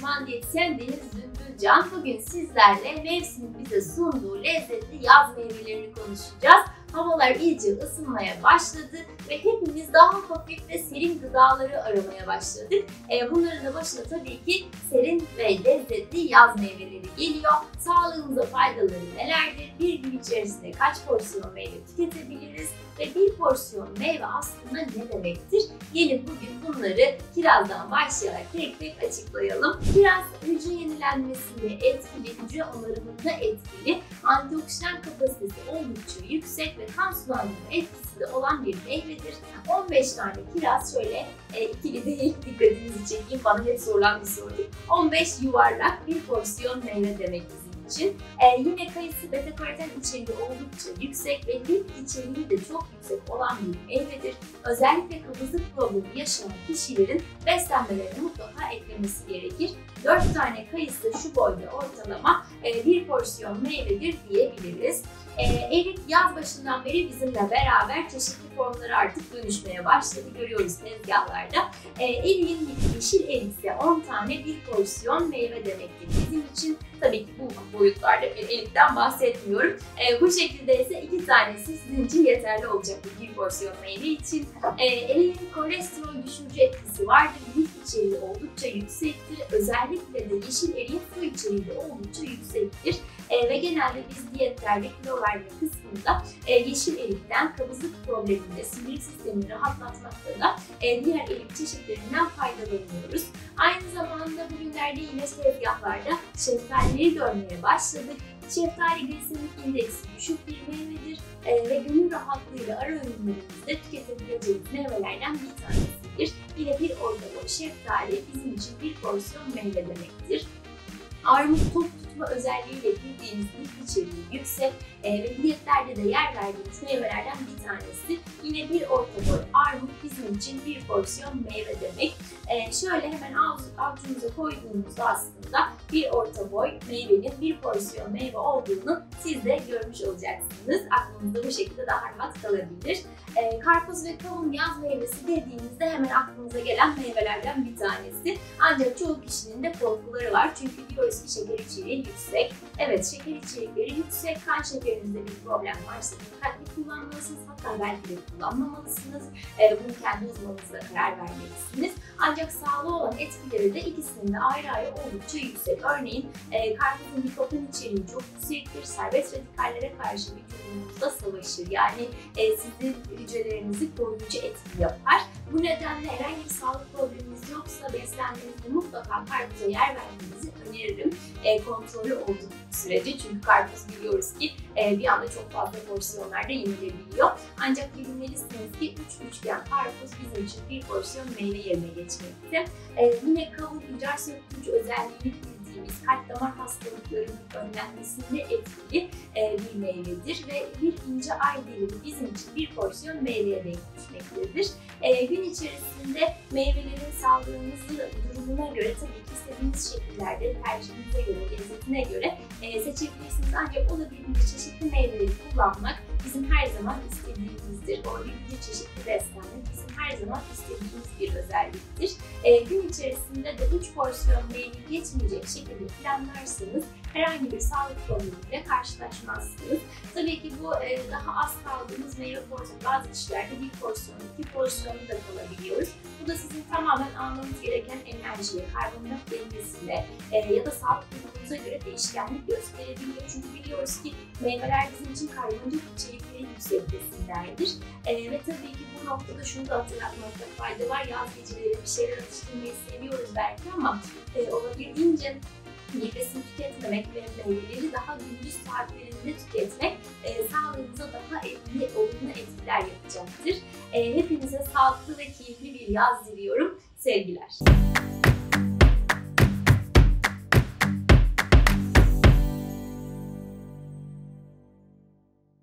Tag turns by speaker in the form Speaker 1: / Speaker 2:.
Speaker 1: uzman diyetisyen Deniz Dündülcan. Bugün sizlerle mevsimin bize sunduğu lezzetli yaz meyvelerini konuşacağız. Havalar iyice ısınmaya başladı ve hepimiz daha hafif ve serin gıdaları aramaya başladık. Bunların da başına tabii ki serin ve lezzetli yaz meyveleri geliyor. Sağlığımıza faydaları nelerdir? Bir gün içerisinde kaç porsiyon meyve tüketebiliriz? Ve bir porsiyon meyve aslında ne demektir? Gelin bugün bunları kirazdan başlayarak tek tek açıklayalım. Kiraz hücre yenilenmesinde etkili, hücre onarımında etkili, antioksidan kapasitesi oldukça yüksek ve kan sulandırma etkisi de olan bir meyvedir. 15 tane kiraz, şöyle ikili değil, dikkatinizi çekeyim, bana hep sorulan bir soru. 15 yuvarlak bir porsiyon meyve demek bizim için. Yine kayısı beta-karoten içeriği oldukça yüksek ve lif içeriği de çok yüksek olan bir meyvedir. Özellikle kabızlık problemi yaşayan kişilerin beslenmelerine mutlaka eklemesi gerekir. 4 tane kayısı şu boyda ortalama bir porsiyon meyvedir diyebiliriz. Erik yaz başından beri bizimle beraber çeşitli formlara artık dönüşmeye başladı. Görüyoruz tezgahlarda. Erik'in yeşil erik ise 10 tane bir porsiyon meyve demektir bizim için. Tabii ki bu boyutlarda bir erikten bahsetmiyorum. Bu şekilde ise 2 tanesi sizin için yeterli olacaktır bir porsiyon meyve için. Erik'in kolesterol düşürücü etkisi vardır. Lif içeriği oldukça yüksektir. Özellikle de yeşil eriğin su içeriği de oldukça yüksektir. Ve genelde biz diyetlerde kilo verme kısmında yeşil erikten kabızlık probleminde, sinir sistemini rahatlatmakta da diğer erik çeşitlerinden faydalanıyoruz. Aynı zamanda bugünlerde yine tezgahlarda şeftalileri görmeye başladık. Şeftali glisemik indeksi düşük bir meyvedir ve gönül rahatlığıyla ara öğünlerimizde tüketebileceğimiz meyvelerden bir tanesidir. Yine bir orta boy şeftali bizim için bir porsiyon meyve demektir. Armut tok tutma özelliğiyle bildiğimiz lif içeriği yüksek ve diyetlerde de yer verdiğimiz meyvelerden bir tanesi. Yine bir orta boy armut bizim için bir porsiyon meyve demek. Şöyle hemen avucumuza koyduğumuzda aslında bir orta boy meyvenin bir porsiyon meyve olduğunu siz de görmüş olacaksınız. Aklınızda bu şekilde daha rahat kalabilir. Karpuz ve kavun yaz meyvesi dediğimizde hemen aklımıza gelen meyvelerden bir tanesi. Ancak çoğu kişinin de korkuları var. Çünkü diyoruz ki şeker içeriği yüksek. Evet, şeker içerikleri yüksek. Kan şekerinizde bir problem varsa dikkatli kullanmalısınız. Hatta belki de kullanmamalısınız. Bunu kendi uzmanınızla karar vermelisiniz. Ancak sağlığı olan etkileri de ikisinin de ayrı ayrı oldukça yüksek. Örneğin karpuzun nikotin içeriği çok yüksektir. Serbest radikallere karşı vücudunuzda savaşır. Yani sizin hücrelerinizi koruyucu etki yapar. Bu nedenle herhangi bir sağlık probleminiz yoksa beslenmenizde mutlaka karpuza yer vermenizi öneririm. Kontrollü olduğu sürece, çünkü karpuz biliyoruz ki bir anda çok fazla porsiyonlarda yenilebiliyor. Ancak bilmelisiniz ki 3 üçgen karpuz bizim için bir porsiyon meyve yerine geçmekte. Yine kavun idrar söktürücü özelliğini bildiğimiz kalp damar hastalıklarının önlenmesinde etkili bir meyvedir ve bir ince ay dilimi bizim için bir porsiyon meyveye denk düşmektedir. Gün içerisinde meyvelerin sağlığınızın durumuna göre tabii ki istediğiniz şekillerde tercihinize göre, lezzetine göre seçebilirsiniz. Ancak olabildiğince çeşitli meyveleri kullanmak bizim her zaman istediğimizdir. Olabildiğince çeşitli beslenmek bizim her zaman istediğimiz bir özelliktir. Gün içerisinde de 3 porsiyon meyve geçmeyecek şekilde planlarsanız herhangi bir sağlık problemiyle karşılaşmazsınız. Tabii ki bu daha az kaldığımız meyve porsiyonu, bazı kişilerde bir porsiyon, 2 porsiyonu da kalabiliyoruz. Bu da sizin tamamen almanız gereken enerjiye, karbonhidrat dengesine ya da sağlık durumunuza göre değişkenlik gösterebiliyor. Çünkü biliyoruz ki meyveler bizim için karbonhidrat içerikleri yüksek besinlerdir. Ve tabii ki bu noktada şunu da hatırlatmakta fayda var. Yaz geceleri bir şeyler atıştırmayı seviyoruz belki ama olabildiğince bir besin tüketmemek ve meyveleri daha gündüz saatlerinde tüketmek sağlığımıza daha olumlu etkiler yapacaktır. Hepinize sağlıklı ve keyifli bir yaz diliyorum. Sevgiler.